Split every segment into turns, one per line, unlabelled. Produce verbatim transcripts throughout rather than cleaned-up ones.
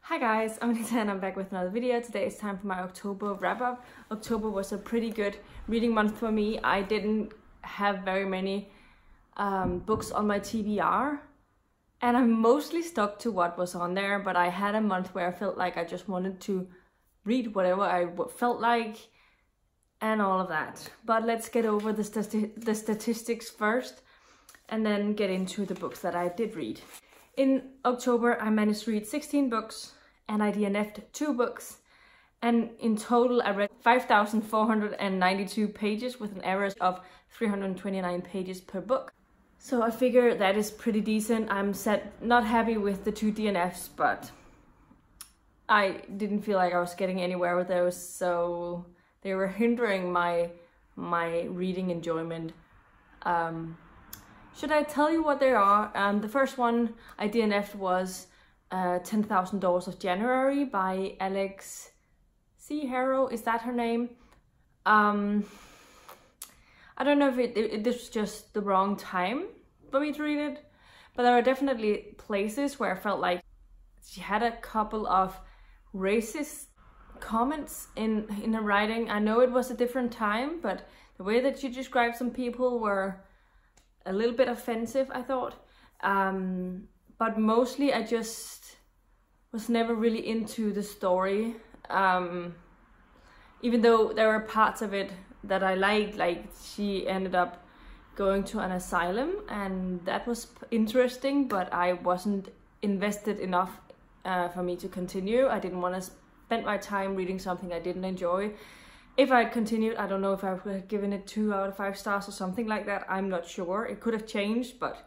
Hi guys, I'm Matthesen and I'm back with another video. Today it's time for my October wrap up. October was a pretty good reading month for me. I didn't have very many um, books on my T B R and I mostly stuck to what was on there, but I had a month where I felt like I just wanted to read whatever I felt like and all of that. But let's get over the, stati the statistics first and then get into the books that I did read. In October, I managed to read sixteen books and I D N F'd two books. And in total, I read five thousand four hundred ninety-two pages with an average of three hundred twenty-nine pages per book. So I figure that is pretty decent. I'm set, not happy with the two D N Fs, but I didn't feel like I was getting anywhere with those. So they were hindering my, my reading enjoyment. Um, Should I tell you what they are? Um, the first one I D N F'd was uh, ten thousand Doors of January by Alex C. Harrow. Is that her name? Um, I don't know if it, it, it this was just the wrong time for me to read it, but there are definitely places where I felt like she had a couple of racist comments in, in her writing. I know it was a different time, but the way that she described some people were a little bit offensive, I thought. Um, but mostly I just was never really into the story. Um, even though there were parts of it that I liked, like she ended up going to an asylum and that was interesting, but I wasn't invested enough uh, for me to continue. I didn't want to spend my time reading something I didn't enjoy. If I had continued, I don't know if I would have given it two out of five stars or something like that. I'm not sure. It could have changed, but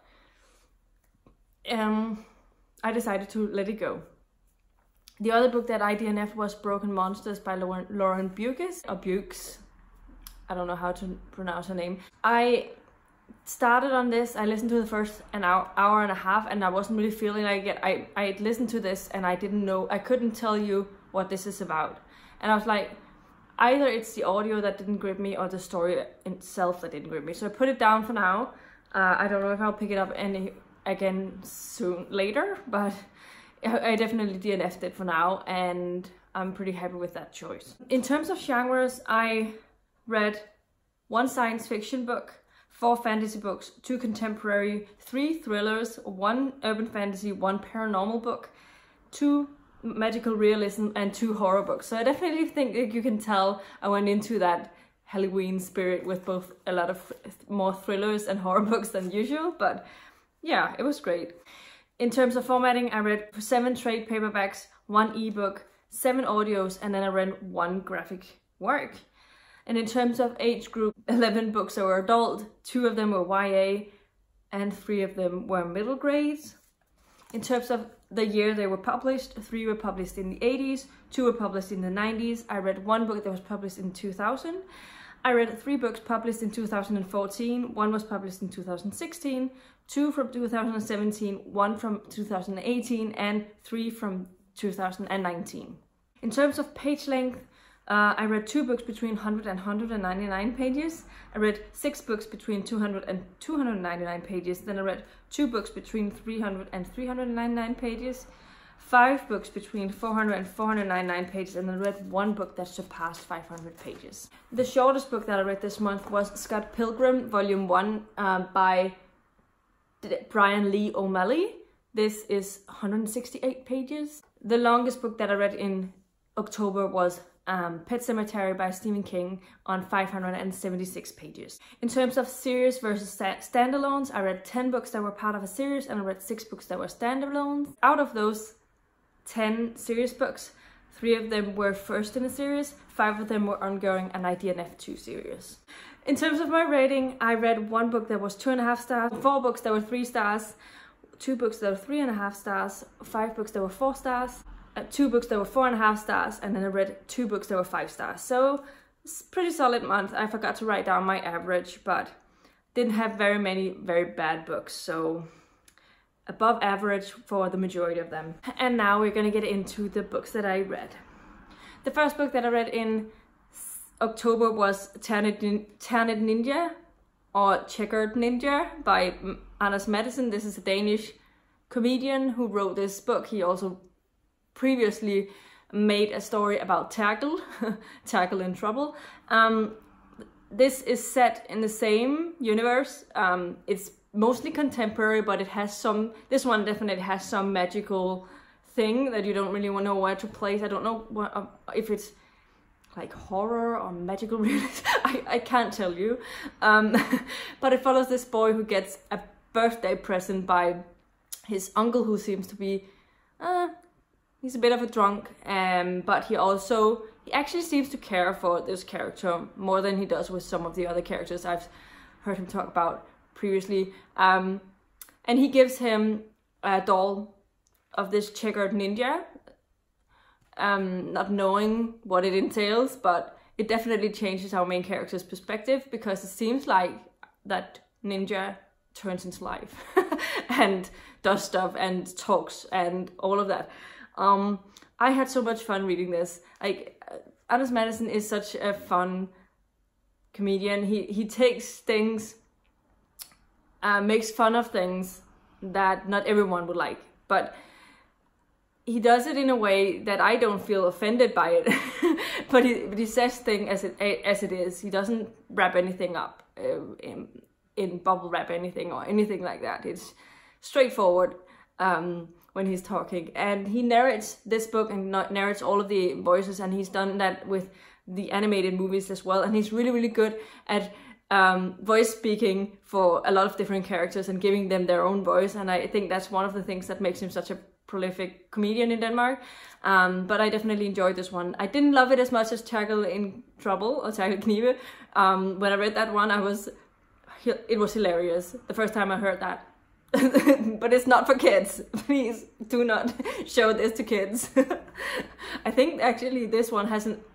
um, I decided to let it go. The other book that I D N F'd was Broken Monsters by Lauren, Lauren Briggs, or Briggs. I don't know how to pronounce her name. I started on this. I listened to the first an hour, hour and a half, and I wasn't really feeling like it. I I listened to this and I didn't know. I couldn't tell you what this is about, and I was like, either it's the audio that didn't grip me or the story itself that didn't grip me. So I put it down for now. Uh, I don't know if I'll pick it up any again soon later, but I definitely D N F'd it for now and I'm pretty happy with that choice. In terms of genres, I read one science fiction book, four fantasy books, two contemporary, three thrillers, one urban fantasy, one paranormal book, two magical realism and two horror books. So I definitely think that you can tell I went into that Halloween spirit with both a lot of more thrillers and horror books than usual, but yeah, it was great. In terms of formatting, I read seven trade paperbacks, one ebook, seven audios, and then I read one graphic work. And in terms of age group, eleven books that were adult, two of them were Y A and three of them were middle grades. In terms of the year they were published, three were published in the eighties, two were published in the nineties. I read one book that was published in two thousand. I read three books published in two thousand fourteen, one was published in two thousand sixteen, two from two thousand seventeen, one from two thousand eighteen, and three from two thousand nineteen. In terms of page length, uh, I read two books between one hundred and one hundred ninety-nine pages. I read six books between two hundred and two hundred ninety-nine pages. Then I read two books between three hundred and three hundred ninety-nine pages. Five books between four hundred and four hundred ninety-nine pages. And I read one book that surpassed five hundred pages. The shortest book that I read this month was Scott Pilgrim, Volume one um, by Brian Lee O'Malley. This is one hundred sixty-eight pages. The longest book that I read in October was Um, Pet Sematary by Stephen King on five hundred seventy-six pages. In terms of series versus sta standalones, I read ten books that were part of a series and I read six books that were standalones. Out of those ten series books, three of them were first in a series, five of them were ongoing, and I D N F'd two series. In terms of my rating, I read one book that was two and a half stars, four books that were three stars, two books that were three and a half stars, five books that were four stars, Uh, two books that were four and a half stars, and then I read two books that were five stars. So it's a pretty solid month. I forgot to write down my average, but didn't have very many very bad books, so above average for the majority of them. And now we're gonna get into the books that I read. The first book that I read in October was Ternet, Ternet Ninja, or Checkered Ninja by Matthesen. This is a Danish comedian who wrote this book. He also previously made a story about Terkel, Terkel in Trouble. Um, this is set in the same universe. Um, it's mostly contemporary, but it has some, this one definitely has some magical thing that you don't really know where to place. I don't know what, uh, if it's like horror or magical realism. I, I can't tell you. Um, but it follows this boy who gets a birthday present by his uncle, who seems to be, uh, he's a bit of a drunk, um, but he also, he actually seems to care for this character more than he does with some of the other characters I've heard him talk about previously. Um, and he gives him a doll of this checkered ninja, um, not knowing what it entails, but it definitely changes our main character's perspective, because it seems like that ninja turns into life and does stuff and talks and all of that. Um, I had so much fun reading this. Like, Anders Matthesen is such a fun comedian. He he takes things, uh, makes fun of things that not everyone would like, but he does it in a way that I don't feel offended by it. but, he, but he says things as it as it is. He doesn't wrap anything up uh, in, in bubble wrap anything or anything like that. It's straightforward. Um, when he's talking, and he narrates this book and narrates all of the voices, and he's done that with the animated movies as well, and he's really really good at um, voice speaking for a lot of different characters and giving them their own voice, and I think that's one of the things that makes him such a prolific comedian in Denmark. Um, but I definitely enjoyed this one. I didn't love it as much as Terkel in Trouble or Terkel Knive. Um, when I read that one, I was it was hilarious the first time I heard that. But it's not for kids. Please do not show this to kids. I think actually this one has an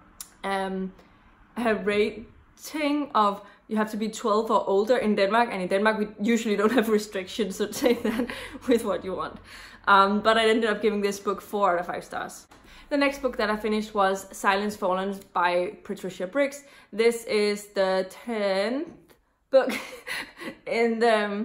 um, a rating of you have to be twelve or older in Denmark, and in Denmark we usually don't have restrictions, so take that with what you want. Um, but I ended up giving this book four out of five stars. The next book that I finished was Silence Fallen by Patricia Briggs. This is the tenth book in the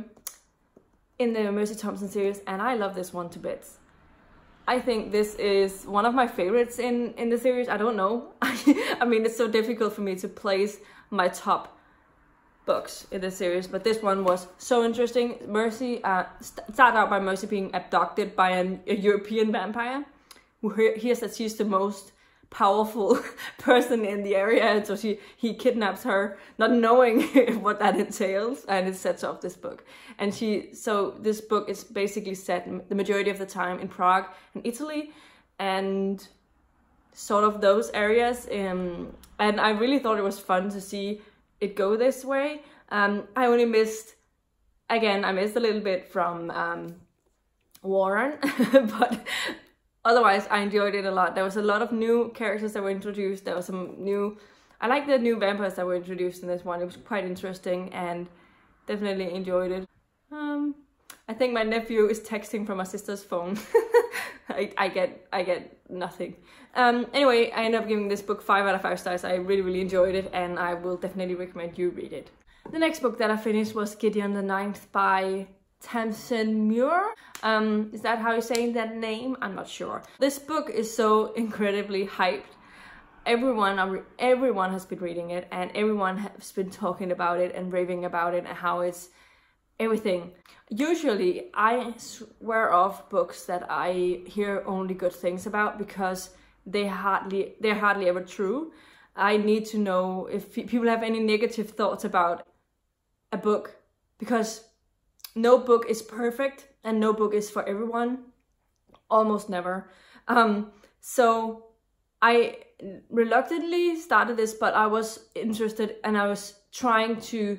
in the Mercy Thompson series, and I love this one to bits. I think this is one of my favorites in, in the series. I don't know. I mean, it's so difficult for me to place my top books in the series, but this one was so interesting. Mercy, uh, st started out by Mercy being abducted by an, a European vampire, who hears that she's the most powerful person in the area, and so she he kidnaps her, not knowing what that entails, and it sets off this book. And she so this book is basically set the majority of the time in Prague in Italy, and sort of those areas. Um, and I really thought it was fun to see it go this way. Um, I only missed, again, I missed a little bit from um, Warren, but otherwise, I enjoyed it a lot. There was a lot of new characters that were introduced. There was some new... I like the new vampires that were introduced in this one. It was quite interesting and definitely enjoyed it. Um, I think my nephew is texting from my sister's phone. I, I get I get nothing. Um, anyway, I ended up giving this book five out of five stars. I really, really enjoyed it, and I will definitely recommend you read it. The next book that I finished was Gideon the Ninth by Tamsyn Muir. Um, is that how you're saying that name? I'm not sure. This book is so incredibly hyped. Everyone, everyone has been reading it, and everyone has been talking about it and raving about it and how it's everything. Usually, I swear off books that I hear only good things about because they hardly they're hardly ever true. I need to know if people have any negative thoughts about a book, because no book is perfect and no book is for everyone. Almost never. Um, so I reluctantly started this, but I was interested and I was trying to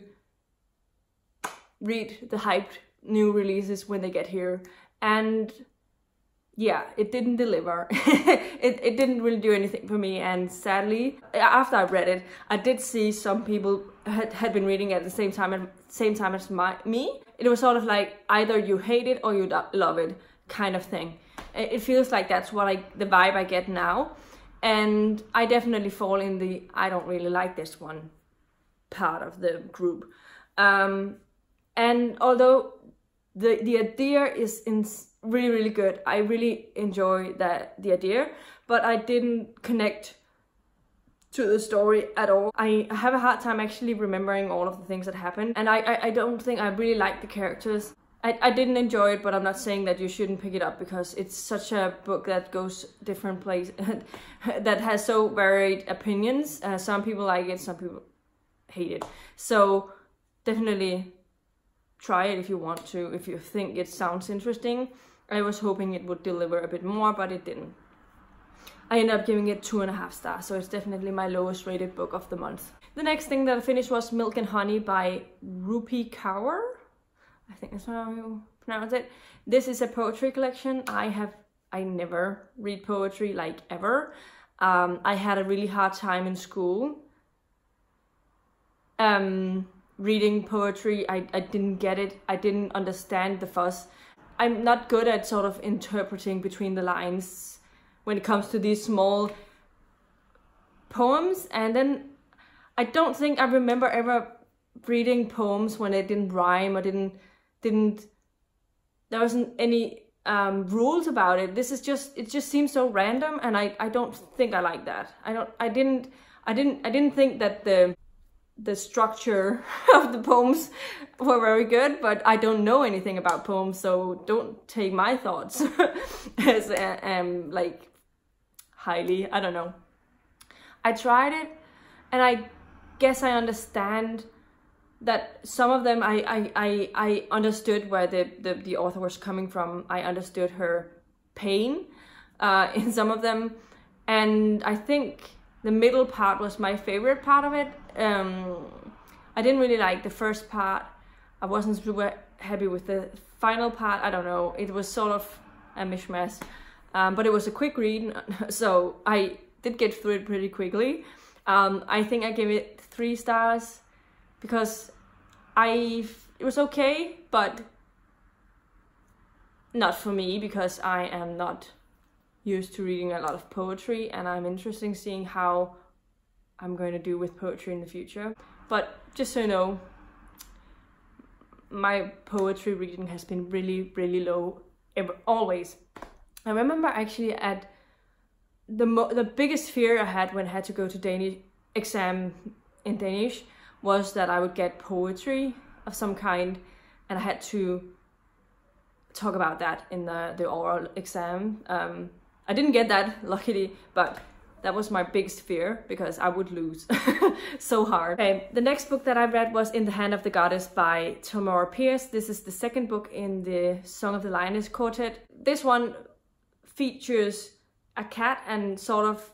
read the hyped new releases when they get here. And yeah, it didn't deliver. it, it didn't really do anything for me, and sadly, after I read it, I did see some people had, had been reading it at the same time at same time as my, me. It was sort of like either you hate it or you love it kind of thing. It, it feels like that's what I the vibe I get now, and I definitely fall in the I don't really like this one part of the group. Um, and although the the idea is in really, really good. I really enjoy that the idea, but I didn't connect to the story at all. I have a hard time actually remembering all of the things that happened, and I, I, I don't think I really like the characters. I, I didn't enjoy it, but I'm not saying that you shouldn't pick it up, because it's such a book that goes different places, that has so varied opinions. Uh, some people like it, some people hate it. So definitely try it if you want to, if you think it sounds interesting. I was hoping it would deliver a bit more, but it didn't. I ended up giving it two and a half stars, so it's definitely my lowest rated book of the month. The next thing that I finished was Milk and Honey by Rupi Kaur. I think that's how you pronounce it. This is a poetry collection. I have, I never read poetry, like ever. Um, I had a really hard time in school um, reading poetry. I, I didn't get it. I didn't understand the fuss. I'm not good at sort of interpreting between the lines when it comes to these small poems. And then I don't think I remember ever reading poems when it didn't rhyme or didn't, didn't, there wasn't any um, rules about it. This is just, it just seems so random, and I, I don't think I like that. I don't, I didn't, I didn't, I didn't think that the, the structure of the poems were very good, but I don't know anything about poems, so don't take my thoughts as uh, um like highly. I don't know. I tried it, and I guess I understand that some of them I I I, I understood where the, the the author was coming from. I understood her pain uh, in some of them, and I think the middle part was my favorite part of it. Um, I didn't really like the first part. I wasn't super happy with the final part. I don't know. It was sort of a mishmash. Um, but it was a quick read, so I did get through it pretty quickly. Um, I think I gave it three stars because I it was okay, but not for me, because I am not used to reading a lot of poetry, and I'm interested in seeing how I'm going to do with poetry in the future. But just so you know, my poetry reading has been really, really low, ever, always. I remember actually at the mo the biggest fear I had when I had to go to Danish exam in Danish was that I would get poetry of some kind, and I had to talk about that in the, the oral exam. Um, I didn't get that, luckily, but that was my biggest fear, because I would lose so hard. Okay, the next book that I read was In the Hand of the Goddess by Tamora. This is the second book in the Song of the Lioness quartet. This one features a cat and sort of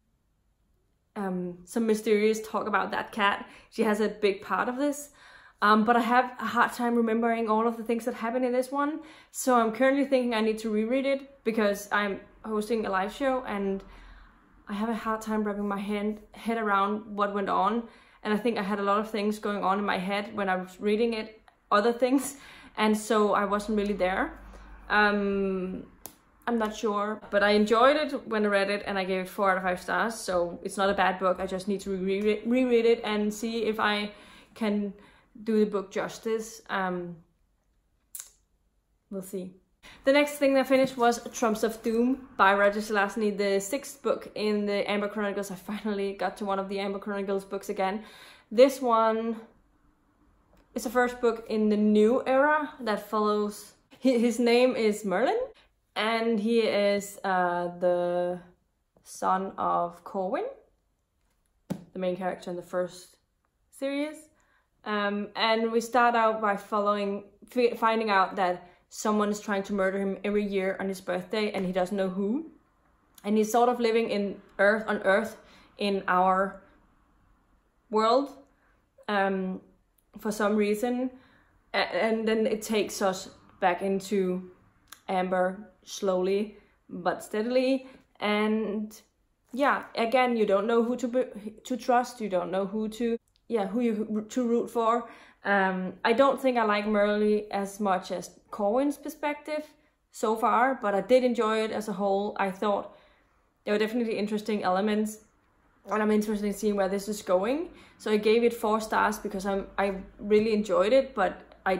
um, some mysterious talk about that cat. She has a big part of this, um, but I have a hard time remembering all of the things that happen in this one. So I'm currently thinking I need to reread it, because I'm hosting a live show and I have a hard time wrapping my hand, head around what went on. And I think I had a lot of things going on in my head when I was reading it, other things, and so I wasn't really there. Um, I'm not sure, but I enjoyed it when I read it, and I gave it four out of five stars, so it's not a bad book. I just need to reread it, reread it and see if I can do the book justice. Um, we'll see. The next thing I finished was Trumps of Doom by Roger Zelazny, the sixth book in the Amber Chronicles. I finally got to one of the Amber Chronicles books again. This one is the first book in the new era that follows. His name is Merlin, and he is uh, the son of Corwin, the main character in the first series. Um, and we start out by following, finding out that someone is trying to murder him every year on his birthday, and he doesn't know who. And he's sort of living in Earth on Earth in our world um, for some reason. And then it takes us back into Amber slowly but steadily. And yeah, again, you don't know who to be, to trust. You don't know who to yeah who you to root for. Um, I don't think I like Merle as much as Corwin's perspective so far, but I did enjoy it as a whole. I thought there were definitely interesting elements, and I'm interested in seeing where this is going. So I gave it four stars because I'm I really enjoyed it, but I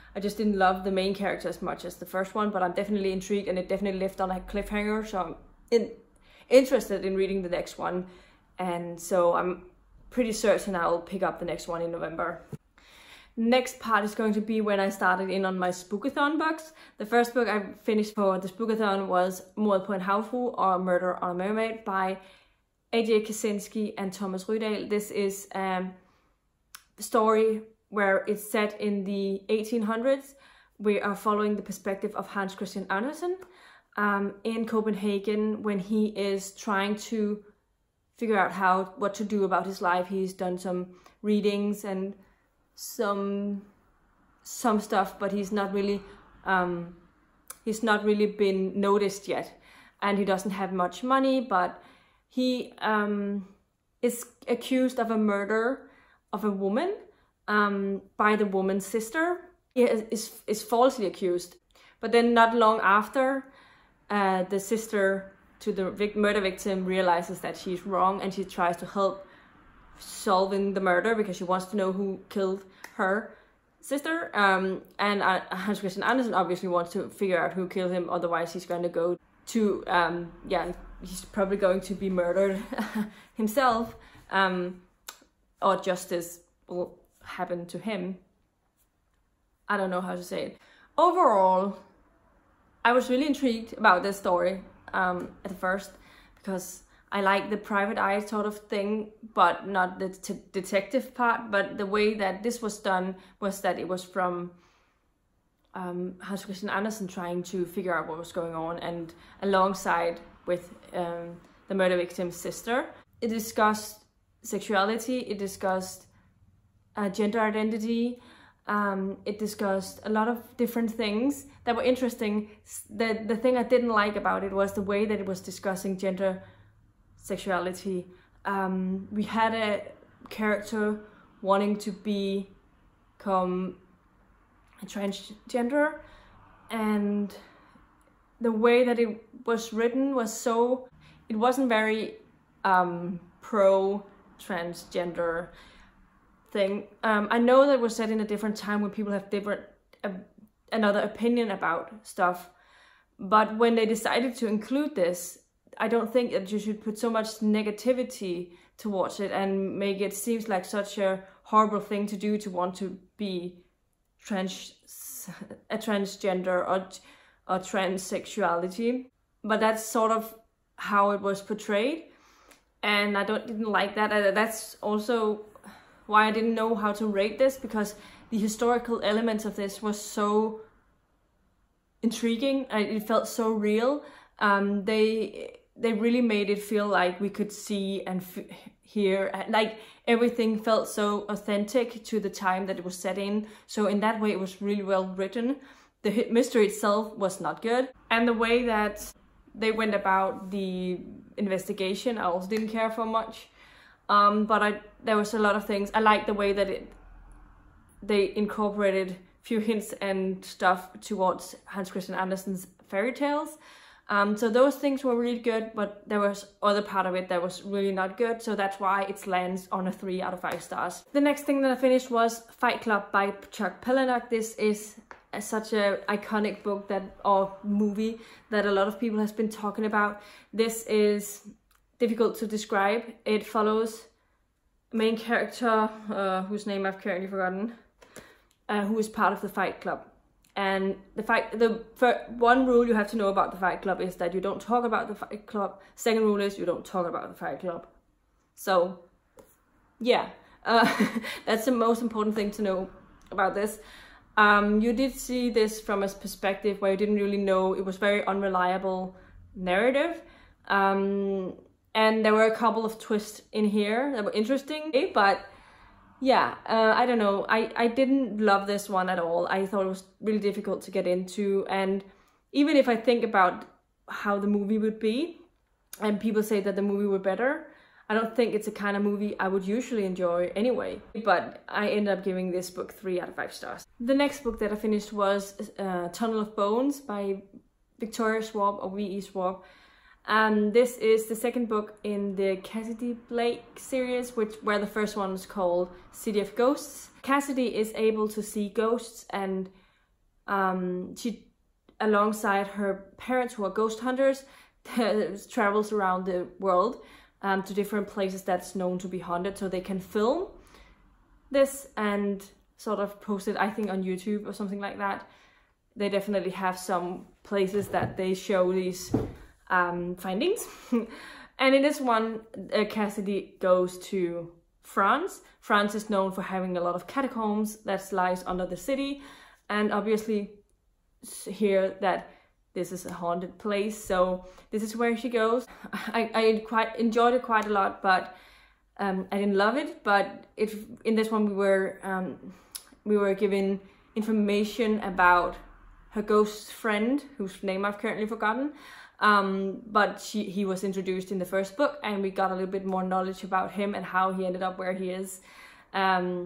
I just didn't love the main character as much as the first one, but I'm definitely intrigued, and it definitely left on a cliffhanger, so I'm in, interested in reading the next one, and so I'm pretty certain I'll pick up the next one in November. Next part is going to be when I started in on my Spookathon books. The first book I finished for the Spookathon was Mordet and Havfrue, or Murder on a Mermaid, by A J Kazinski and Thomas Rydahl. This is um, a story where it's set in the eighteen hundreds. We are following the perspective of Hans Christian Andersen um, in Copenhagen when he is trying to figure out how what to do about his life. He's done some readings and some some stuff, but he's not really um, he's not really been noticed yet, and he doesn't have much money, but he um, is accused of a murder of a woman um, by the woman's sister. He is, is, is falsely accused, but then not long after, uh, the sister to the vic murder victim realizes that she's wrong, and she tries to help solving the murder because she wants to know who killed her sister. Um, and uh, Hans Christian Andersen obviously wants to figure out who killed him, otherwise he's going to go to, um, yeah, he's probably going to be murdered himself, um, or justice will happen to him. I don't know how to say it. Overall, I was really intrigued about this story um, at first, because I like the private eye sort of thing, but not the t detective part. But the way that this was done was that it was from um, Hans Christian Andersen trying to figure out what was going on, and alongside with um, the murder victim's sister. It discussed sexuality, it discussed uh, gender identity, um, it discussed a lot of different things that were interesting. The, the thing I didn't like about it was the way that it was discussing gender sexuality. Um, we had a character wanting to become a transgender, and the way that it was written was so, it wasn't very um, pro-transgender thing. Um, I know that it was set in a different time when people have different, uh, another opinion about stuff, but when they decided to include this, I don't think that you should put so much negativity towards it and make it seem like such a horrible thing to do, to want to be trans a transgender or, or transsexuality. But that's sort of how it was portrayed, and I don't didn't like that. Uh, that's also why I didn't know how to rate this, because the historical elements of this was so intriguing. It felt so real. Um, they they really made it feel like we could see and f hear, like everything felt so authentic to the time that it was set in. So in that way, it was really well written. The mystery itself was not good, and the way that they went about the investigation, I also didn't care for much. Um, but I, there was a lot of things. I liked the way that it, they incorporated few hints and stuff towards Hans Christian Andersen's fairy tales. Um, so those things were really good, but there was other part of it that was really not good. So that's why it lands on a three out of five stars. The next thing that I finished was Fight Club by Chuck Palahnuik. This is a, such an iconic book that, or movie, that a lot of people has been talking about. This is difficult to describe. It follows a main character, uh, whose name I've currently forgotten, uh, who is part of the Fight Club. And the fight, the one rule you have to know about the Fight Club is that you don't talk about the Fight Club. Second rule is you don't talk about the Fight Club. So, yeah, uh, that's the most important thing to know about this. Um, you did see this from a perspective where you didn't really know. It was very unreliable narrative. Um, and there were a couple of twists in here that were interesting, but yeah, uh, I don't know. I, I didn't love this one at all. I thought it was really difficult to get into. And even if I think about how the movie would be, and people say that the movie were better, I don't think it's a kind of movie I would usually enjoy anyway. But I ended up giving this book three out of five stars. The next book that I finished was uh, Tunnel of Bones by Victoria Schwab, or V E Schwab. Um, this is the second book in the Cassidy Blake series, which where the first one was called City of Ghosts. Cassidy is able to see ghosts and Um, she, alongside her parents who are ghost hunters, travels around the world um, to different places that's known to be haunted, so they can film this and sort of post it, I think, on YouTube or something like that. They definitely have some places that they show these um, findings. And in this one, uh, Cassidy goes to France. France is known for having a lot of catacombs that lies under the city, and obviously here that this is a haunted place, so this is where she goes. I, I quite enjoyed it quite a lot, but um, I didn't love it. But it, in this one we were um, we were given information about her ghost friend, whose name I've currently forgotten. Um, but she, he was introduced in the first book, and we got a little bit more knowledge about him and how he ended up where he is. Um,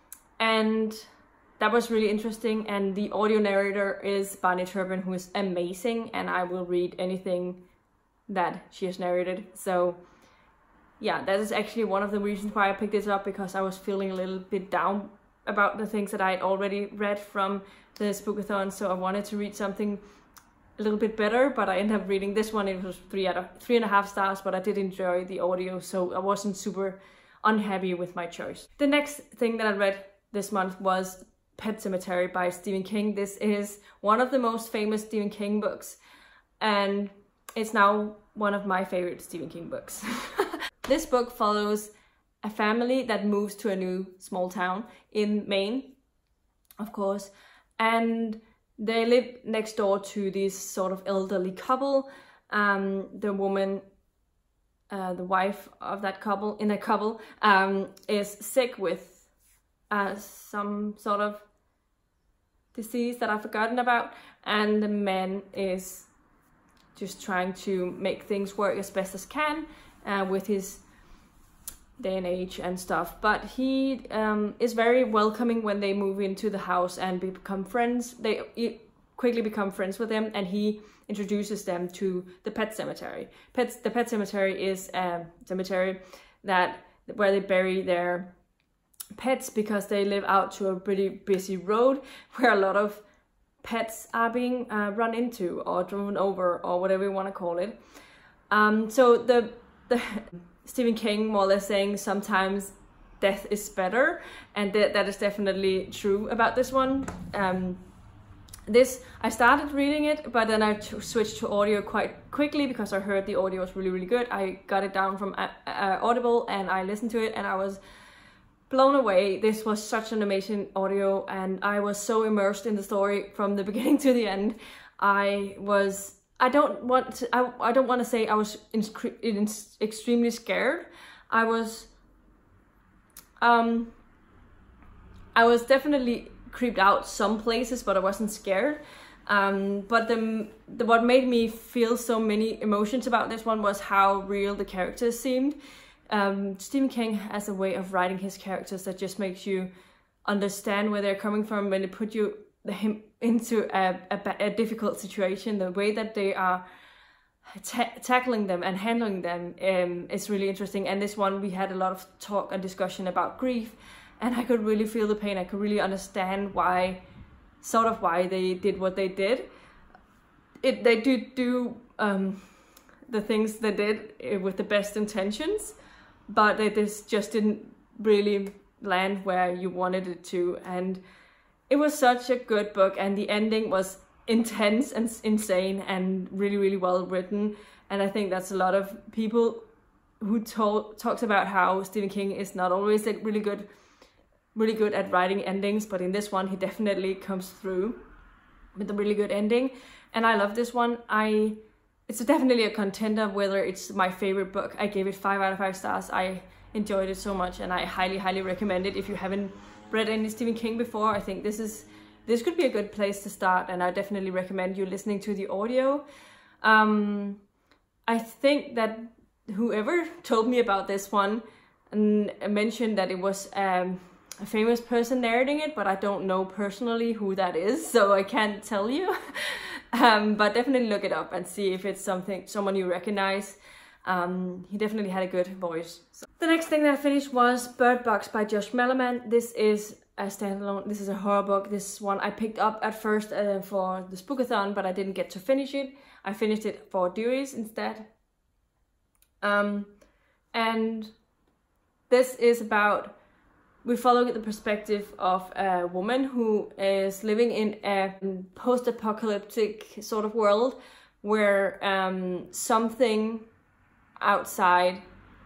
and that was really interesting. And the audio narrator is Barney Turpin, who is amazing, and I will read anything that she has narrated. So yeah, that is actually one of the reasons why I picked this up, because I was feeling a little bit down about the things that I had already read from the Spookathon. So I wanted to read something a little bit better, but I ended up reading this one. It was three out of three and a half stars, but I did enjoy the audio, so I wasn't super unhappy with my choice. The next thing that I read this month was Pet Sematary by Stephen King. This is one of the most famous Stephen King books, and it's now one of my favorite Stephen King books. This book follows a family that moves to a new small town in Maine, of course, and they live next door to this sort of elderly couple. Um, the woman, uh, the wife of that couple, in a couple, um, is sick with uh, some sort of disease that I've forgotten about, and the man is just trying to make things work as best as can uh, with his day and age and stuff. But he um, is very welcoming when they move into the house and become friends. They quickly become friends with him, and he introduces them to the Pet Cemetery. Pets, the Pet Cemetery is a cemetery that where they bury their pets, because they live out to a pretty busy road where a lot of pets are being uh, run into or driven over, or whatever you want to call it. Um, so the the Stephen King more or less saying sometimes death is better, and th that is definitely true about this one. Um, this, I started reading it, but then I switched to audio quite quickly because I heard the audio was really, really good. I got it down from uh, uh, Audible, and I listened to it, and I was blown away. This was such an amazing audio, and I was so immersed in the story from the beginning to the end. I was I don't want to, I, I don't want to say I was in, in, extremely scared. I was, um, I was definitely creeped out some places, but I wasn't scared. Um, but the, the what made me feel so many emotions about this one was how real the characters seemed. Um, Stephen King has a way of writing his characters that just makes you understand where they're coming from when they put you him into a, a, a difficult situation. The way that they are ta tackling them and handling them um, is really interesting. And this one, we had a lot of talk and discussion about grief, and I could really feel the pain. I could really understand why, sort of why they did what they did. It they do do um, the things they did with the best intentions, but they just just didn't really land where you wanted it to. And it was such a good book, and the ending was intense and insane and really, really well written. And I think that's a lot of people who told, talks about how Stephen King is not always like really good, really good at writing endings, but in this one he definitely comes through with a really good ending. And I love this one. I it's definitely a contender whether it's my favorite book. I gave it five out of five stars. I enjoyed it so much, and I highly, highly recommend it if you haven't read any Stephen King before. I think this is this could be a good place to start, and I definitely recommend you listening to the audio. Um, I think that whoever told me about this one and mentioned that it was um, a famous person narrating it, but I don't know personally who that is, so I can't tell you. um, but definitely look it up and see if it's something someone you recognize. Um, he definitely had a good voice. So. The next thing that I finished was Bird Box by Josh Malerman. This is a standalone. This is a horror book. This one I picked up at first uh, for the Spookathon, but I didn't get to finish it. I finished it for Dearies instead. Um, and this is about, we follow the perspective of a woman who is living in a post-apocalyptic sort of world where um, something outside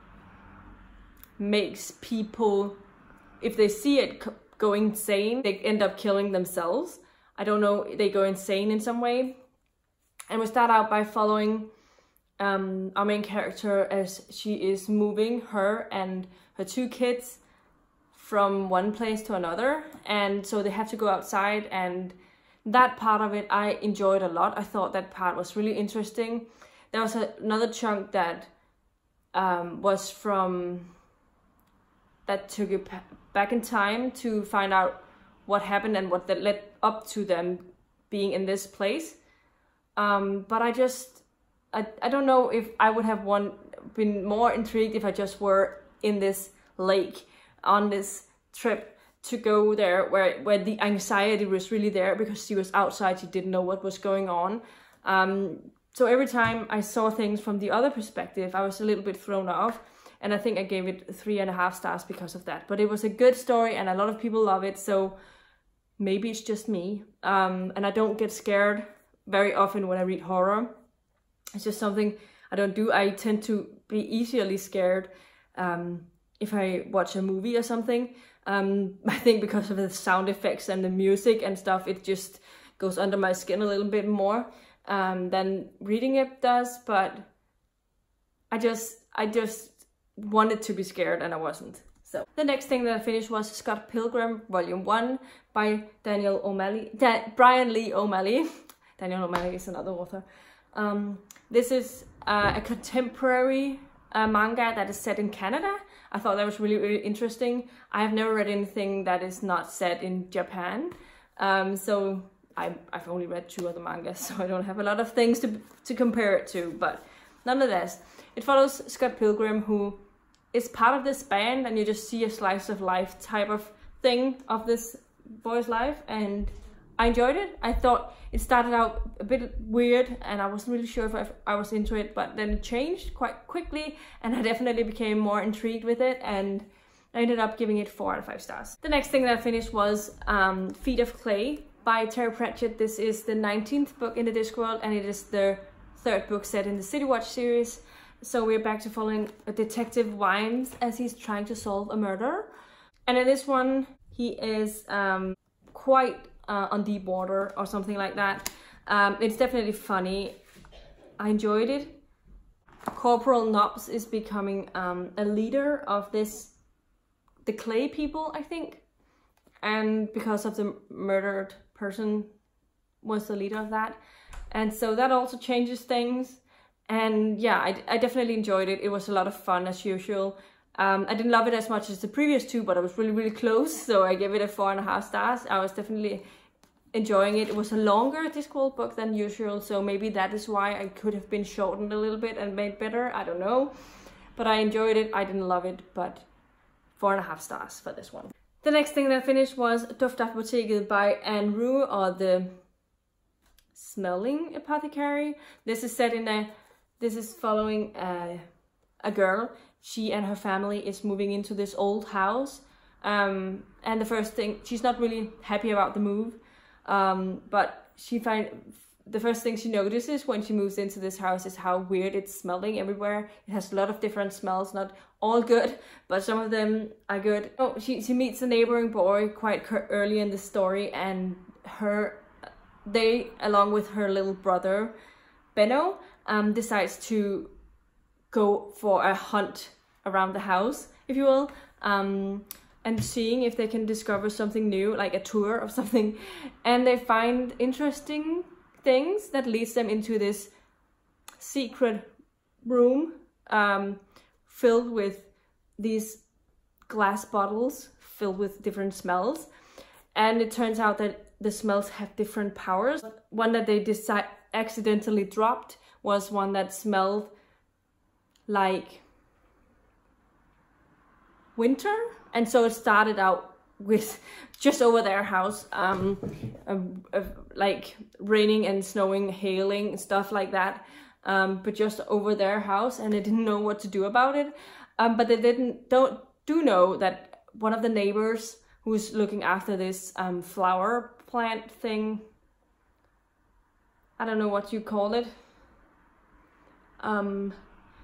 makes people, if they see it, go insane. They end up killing themselves. I don't know, they go insane in some way. And we start out by following um, our main character as she is moving her and her two kids from one place to another. And so they have to go outside, and that part of it I enjoyed a lot. I thought that part was really interesting. There was a, another chunk that um, was from, that took it back in time to find out what happened and what that led up to them being in this place. Um, but I just, I, I don't know if I would have one, been more intrigued if I just were in this lake on this trip to go there where, where the anxiety was really there because she was outside, she didn't know what was going on. Um, so every time I saw things from the other perspective, I was a little bit thrown off. And I think I gave it three and a half stars because of that. But it was a good story and a lot of people love it. So maybe it's just me. Um, and I don't get scared very often when I read horror. It's just something I don't do. I tend to be easily scared um, if I watch a movie or something. Um, I think because of the sound effects and the music and stuff, it just goes under my skin a little bit more um, than reading it does. But I just, I just wanted to be scared and I wasn't. So the next thing that I finished was Scott Pilgrim Volume one by Daniel O'Malley, da Brian Lee O'Malley. Daniel O'Malley is another author. Um, this is uh, a contemporary uh, manga that is set in Canada. I thought that was really, really interesting. I have never read anything that is not set in Japan. Um, so I, I've only read two other mangas, so I don't have a lot of things to, to compare it to. But nonetheless, it follows Scott Pilgrim, who is part of this band, and you just see a slice of life type of thing of this boy's life. And I enjoyed it. I thought it started out a bit weird and I wasn't really sure if I, I was into it, but then it changed quite quickly and I definitely became more intrigued with it, and I ended up giving it four out of five stars. The next thing that I finished was um, Feet of Clay by Terry Pratchett. This is the nineteenth book in the Discworld and it is the third book set in the City Watch series. So we're back to following a Detective Wines as he's trying to solve a murder. And in this one, he is um, quite Uh, on deep water or something like that. Um, it's definitely funny. I enjoyed it. Corporal Nobbs is becoming um, a leader of this, the Clay people, I think. And because of the murdered person was the leader of that. And so that also changes things. And yeah, I, I definitely enjoyed it. It was a lot of fun as usual. Um, I didn't love it as much as the previous two, but I was really, really close. So I gave it a four and a half stars. I was definitely enjoying it. It was a longer Discworld book than usual, so maybe that is why I could have been shortened a little bit and made better. I don't know. But I enjoyed it. I didn't love it, but four and a half stars for this one. The next thing that I finished was Duftapoteket by Ruhe, or the Smelling Apothecary. This is set in a, this is following a, a girl. She and her family is moving into this old house. Um, and the first thing, she's not really happy about the move. Um, but she find the first thing she notices when she moves into this house is how weird it's smelling everywhere. It has a lot of different smells, not all good, but some of them are good. Oh, she, she meets a neighboring boy quite early in the story, and her, they, along with her little brother, Benno, um, decides to go for a hunt around the house, if you will, um, and seeing if they can discover something new, like a tour of something. And they find interesting things that leads them into this secret room um, filled with these glass bottles filled with different smells. And it turns out that the smells have different powers. One that they decide accidentally dropped was one that smelled like winter, and so it started out with just over their house, um, uh, uh, like raining and snowing, hailing and stuff like that, um, but just over their house, and they didn't know what to do about it. Um, but they didn't don't do know that one of the neighbors who's looking after this um, flower plant thing, I don't know what you call it. Um,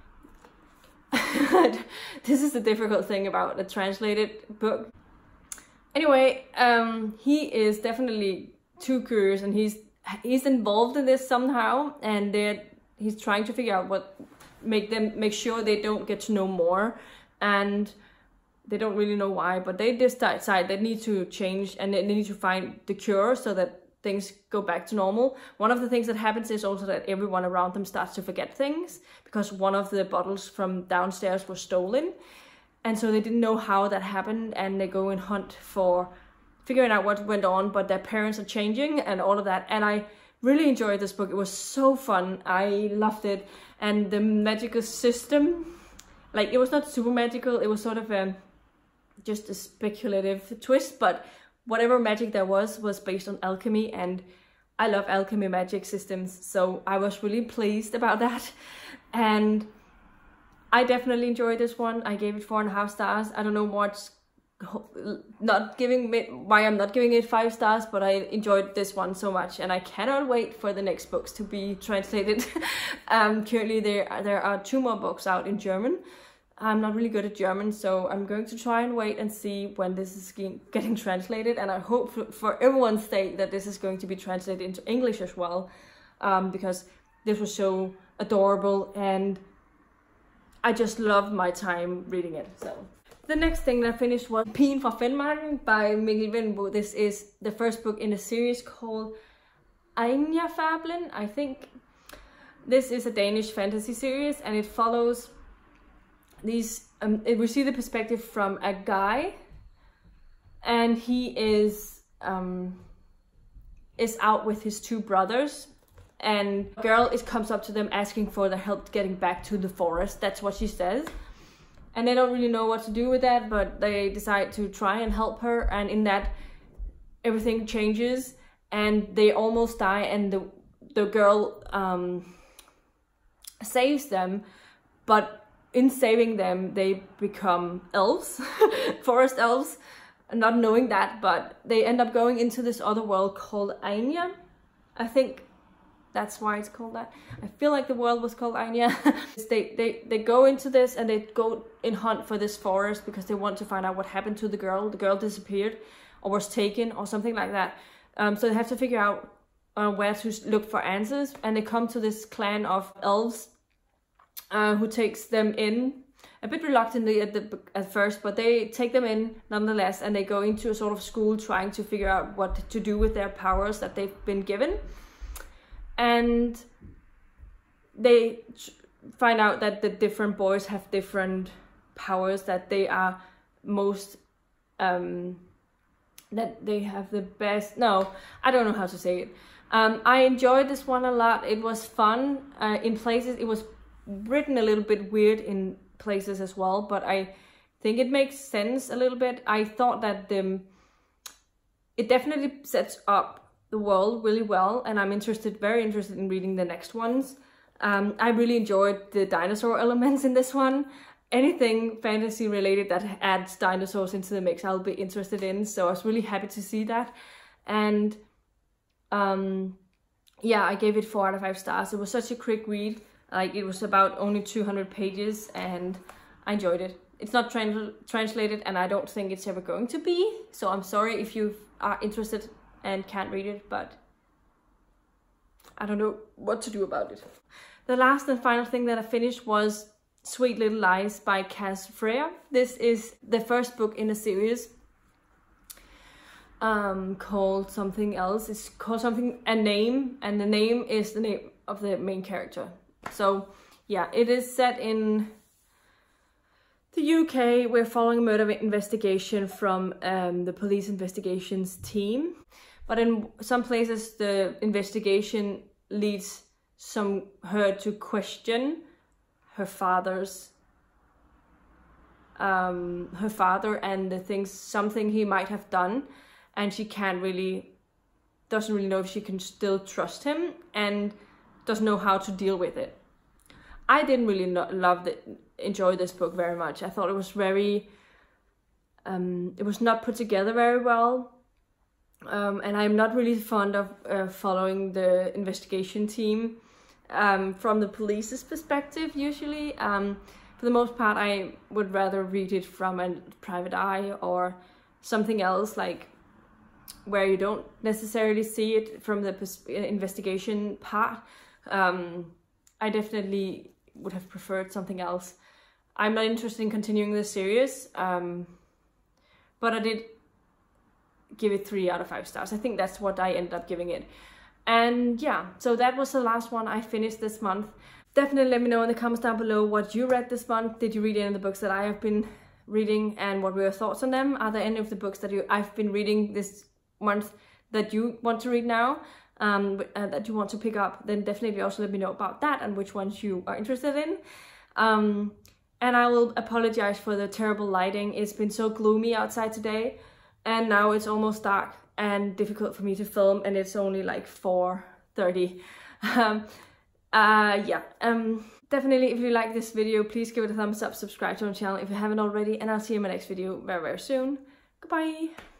this is the difficult thing about a translated book. Anyway, um, he is definitely too curious, and he's he's involved in this somehow, and they're he's trying to figure out what make them make sure they don't get to know more, and they don't really know why, but they decide they need to change and they need to find the cure so that things go back to normal. One of the things that happens is also that everyone around them starts to forget things, because one of the bottles from downstairs was stolen, and so they didn't know how that happened, and they go and hunt for figuring out what went on, but their parents are changing and all of that. And I really enjoyed this book. It was so fun. I loved it. And the magical system, like, it was not super magical, it was sort of a just a speculative twist, but whatever magic there was was based on alchemy, and I love alchemy magic systems, so I was really pleased about that. And I definitely enjoyed this one. I gave it four and a half stars. I don't know what's not giving me why I'm not giving it five stars, but I enjoyed this one so much, and I cannot wait for the next books to be translated. um, currently there there are two more books out in German. I'm not really good at German, so I'm going to try and wait and see when this is getting translated, and I hope for, for everyone's sake that this is going to be translated into English as well, um, because this was so adorable, and I just loved my time reading it. So the next thing that I finished was Pigen fra Fenmarken by Mikkel Wendelboe. This is the first book in a series called Anja-fablen, I think. This is a Danish fantasy series, and it follows these um we see the perspective from a guy, and he is um is out with his two brothers, and a girl is comes up to them asking for their help getting back to the forest. That's what she says, and they don't really know what to do with that, but they decide to try and help her, and in that everything changes, and they almost die, and the the girl um saves them, but in saving them, they become elves, forest elves, not knowing that, but they end up going into this other world called Anja. I think that's why it's called that. I feel like the world was called Anja. they, they, they go into this, and they go in hunt for this forest because they want to find out what happened to the girl. The girl disappeared or was taken or something like that. Um, so they have to figure out uh, where to look for answers, and they come to this clan of elves Uh, who takes them in, a bit reluctantly at the at first, but they take them in nonetheless, and they go into a sort of school trying to figure out what to do with their powers that they've been given. And they find out that the different boys have different powers, that they are most um that they have the best, no, I don't know how to say it. um I enjoyed this one a lot. It was fun. Uh, in places it was written a little bit weird in places as well, but I think it makes sense a little bit. I thought that the it definitely sets up the world really well, and I'm interested, very interested in reading the next ones. Um, I really enjoyed the dinosaur elements in this one. Anything fantasy related that adds dinosaurs into the mix, I'll be interested in. So I was really happy to see that, and um, yeah, I gave it four out of five stars. It was such a quick read. Like, it was about only two hundred pages, and I enjoyed it. It's not trans translated, and I don't think it's ever going to be. So I'm sorry if you are interested and can't read it, but I don't know what to do about it. The last and final thing that I finished was Sweet Little Lies by Frear. This is the first book in a series um, called something else. It's called something, a name, and the name is the name of the main character. So yeah, it is set in the U K. We're following a murder investigation from um, the police investigations team, but in some places the investigation leads some her to question her father's um, her father and the things, something he might have done, and she can't really, doesn't really know if she can still trust him, and doesn't know how to deal with it. I didn't really not love the, enjoy this book very much. I thought it was very, um, it was not put together very well. Um, and I'm not really fond of uh, following the investigation team um, from the police's perspective, usually. Um, for the most part, I would rather read it from a private eye or something else, like where you don't necessarily see it from the investigation part. Um, I definitely would have preferred something else. I'm not interested in continuing this series, um, but I did give it three out of five stars. I think that's what I ended up giving it. And yeah, so that was the last one I finished this month. Definitely let me know in the comments down below what you read this month. Did you read any of the books that I have been reading, and what were your thoughts on them? Are there any of the books that you I've been reading this month that you want to read now, um, uh, that you want to pick up? Then definitely also let me know about that and which ones you are interested in. Um, and I will apologize for the terrible lighting. It's been so gloomy outside today, and now it's almost dark and difficult for me to film, and it's only like four thirty. Um, uh, yeah, um, definitely if you like this video, please give it a thumbs up, subscribe to my channel if you haven't already, and I'll see you in my next video very, very soon. Goodbye!